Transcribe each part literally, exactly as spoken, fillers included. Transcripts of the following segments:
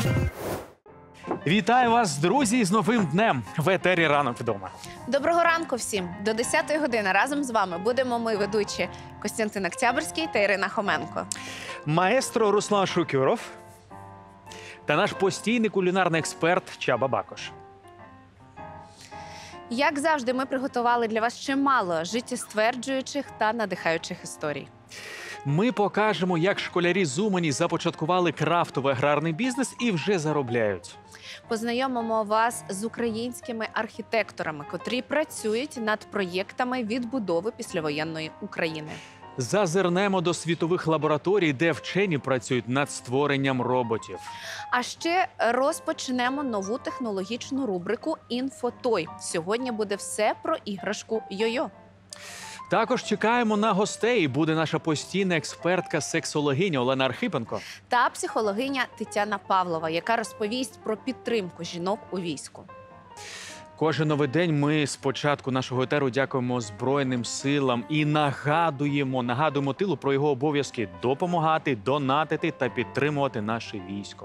Вітаю вас, друзі, з новим днем в етері «Ранок вдома». Доброго ранку всім! До десятої години разом з вами будемо ми, ведучі Костянтин Октябрьський та Ірина Хоменко. Маестро Руслан Шукюров та наш постійний кулінарний експерт Чаба Бакош. Як завжди, ми приготували для вас чимало життєстверджуючих та надихаючих історій. Ми покажемо, як школярі з Умані започаткували крафтовий аграрний бізнес і вже заробляють. Познайомимо вас з українськими архітекторами, котрі працюють над проєктами відбудови післявоєнної України. Зазирнемо до світових лабораторій, де вчені працюють над створенням роботів. А ще розпочнемо нову технологічну рубрику «Інфотой». Сьогодні буде все про іграшку Йо-Йо. Також чекаємо на гостей. Буде наша постійна експертка-сексологиня Олена Архипенко. Та психологиня Тетяна Павлова, яка розповість про підтримку жінок у війську. Кожен новий день ми з початку нашого етеру дякуємо Збройним силам і нагадуємо, нагадуємо тилу про його обов'язки – допомагати, донатити та підтримувати наше військо.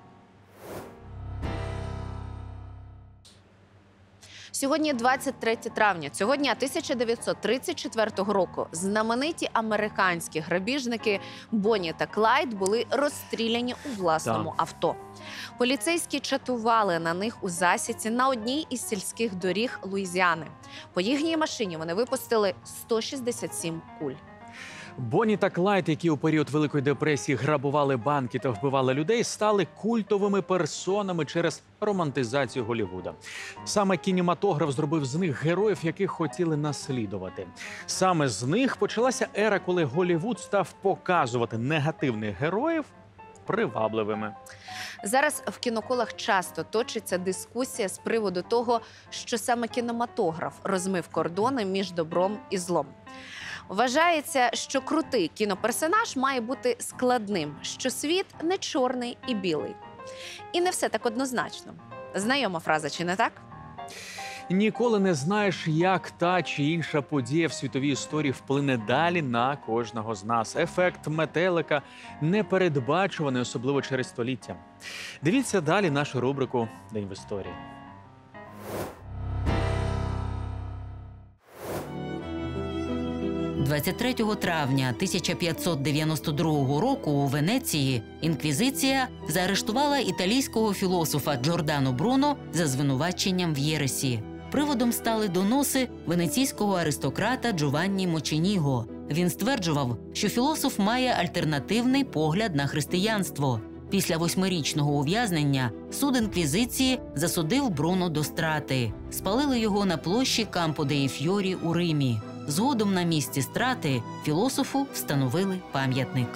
Сьогодні двадцять третє травня. Цього дня тисяча дев'ятсот тридцять четвертого року знамениті американські грабіжники Бонні та Клайд були розстріляні у власному Так. авто. Поліцейські чатували на них у засідці на одній із сільських доріг Луїзіани. По їхній машині вони випустили сто шістдесят сім куль. Бонні та Клайд, які у період Великої депресії грабували банки та вбивали людей, стали культовими персонами через романтизацію Голлівуда. Саме кінематограф зробив з них героїв, яких хотіли наслідувати. Саме з них почалася ера, коли Голлівуд став показувати негативних героїв привабливими. Зараз в кіноколах часто точиться дискусія з приводу того, що саме кінематограф розмив кордони між добром і злом. Вважається, що крутий кіноперсонаж має бути складним, що світ не чорний і білий. І не все так однозначно. Знайома фраза, чи не так? Ніколи не знаєш, як та чи інша подія в світовій історії вплине далі на кожного з нас. Ефект метелика непередбачуваний, особливо через століття. Дивіться далі нашу рубрику «День в історії». двадцять третього травня тисяча п'ятсот дев'яносто другого року у Венеції інквізиція заарештувала італійського філософа Джордано Бруно за звинуваченням в єресі. Приводом стали доноси венеційського аристократа Джованні Моченіго. Він стверджував, що філософ має альтернативний погляд на християнство. Після восьмирічного ув'язнення суд інквізиції засудив Бруно до страти. Спалили його на площі Кампо деї Фьорі у Римі. Згодом на місці страти філософу встановили пам'ятник.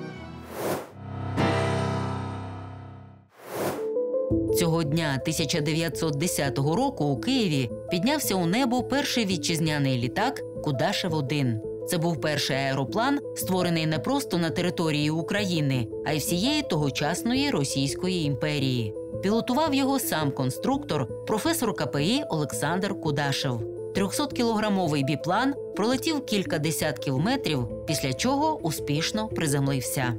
Цього дня тисяча дев'ятсот десятого року у Києві піднявся у небо перший вітчизняний літак Кудашев один. Це був перший аероплан, створений не просто на території України, а й всієї тогочасної Російської імперії. Пілотував його сам конструктор, професор ка пе і Олександр Кудашев. трьохсоткілограмовий біплан пролетів кілька десятків метрів, після чого успішно приземлився.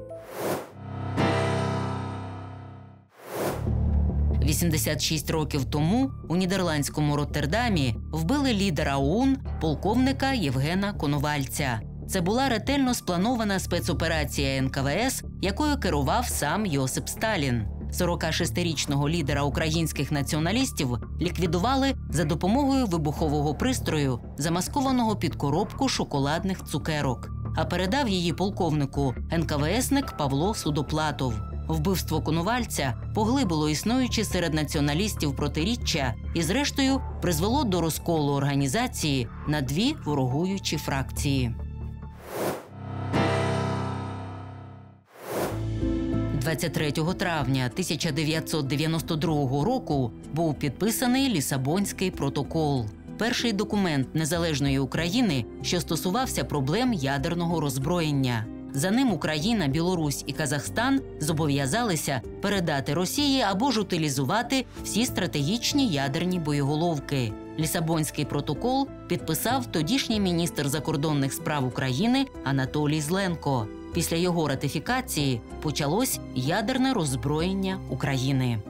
вісімдесят шість років тому у нідерландському Роттердамі вбили лідера ОУН, полковника Євгена Коновальця. Це була ретельно спланована спецоперація ен ка ве ес, якою керував сам Йосип Сталін. сорокашестирічного лідера українських націоналістів ліквідували за допомогою вибухового пристрою, замаскованого під коробку шоколадних цукерок. А передав її полковнику ен ка ве есник Павло Судоплатов. Вбивство Коновальця поглибило існуючі серед націоналістів протиріччя і, зрештою, призвело до розколу організації на дві ворогуючі фракції. двадцять третього травня тисяча дев'ятсот дев'яносто другого року був підписаний Лісабонський протокол. Перший документ незалежної України, що стосувався проблем ядерного роззброєння. За ним Україна, Білорусь і Казахстан зобов'язалися передати Росії або ж утилізувати всі стратегічні ядерні боєголовки. Лісабонський протокол підписав тодішній міністр закордонних справ України Анатолій Зленко. Після його ратифікації почалось ядерне роззброєння України.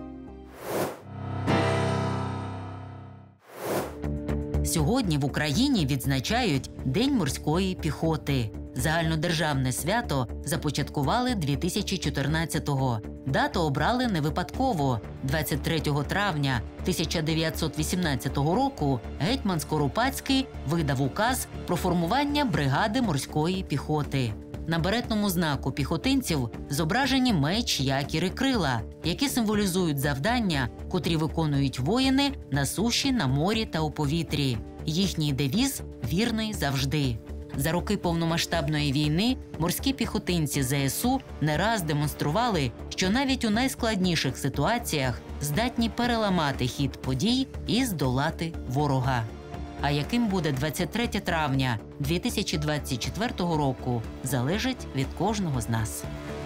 Сьогодні в Україні відзначають День морської піхоти. Загальнодержавне свято започаткували дві тисячі чотирнадцятого. Дату обрали не випадково. двадцять третього травня тисяча дев'ятсот вісімнадцятого року гетьман Скоропадський видав указ про формування бригади морської піхоти. На беретному знаку піхотинців зображені меч, якір і крила, які символізують завдання, котрі виконують воїни на суші, на морі та у повітрі. Їхній девіз «Вірний завжди». За роки повномасштабної війни морські піхотинці зе ес у не раз демонстрували, що навіть у найскладніших ситуаціях здатні переламати хід подій і здолати ворога. А яким буде двадцять третє травня дві тисячі двадцять четвертого року, залежить від кожного з нас.